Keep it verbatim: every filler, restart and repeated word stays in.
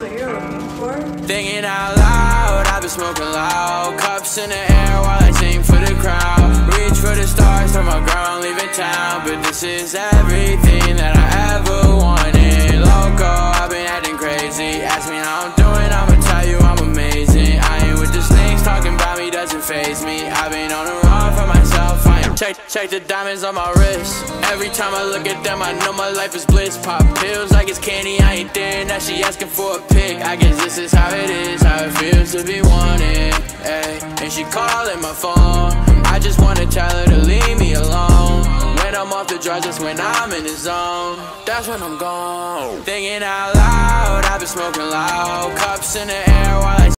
you're looking for? Thinking out loud, I've been smoking loud. Cups in the air while I sing for the crowd. Reach for the stars, turn my girl, I'm leaving town. But this is everything that I ever wanted. Loco, I've been acting crazy. Ask me how I'm doing, I'ma tell you I'm amazing. I ain't with the snakes, talking about me doesn't faze me. I've been on the run for myself, I am. Check, check the diamonds on my wrist. Every time I look at them, I know my life is bliss. Pop pills like it's candy, I ain't there. Now she asking for a pic. I guess this is how it is, how it feels to be wanted, ay. And she calling my phone, I just wanna tell her to leave me alone. When I'm off the drugs, that's when I'm in the zone. That's when I'm gone. Thinking out loud, I've been smoking loud. Cups in the air while I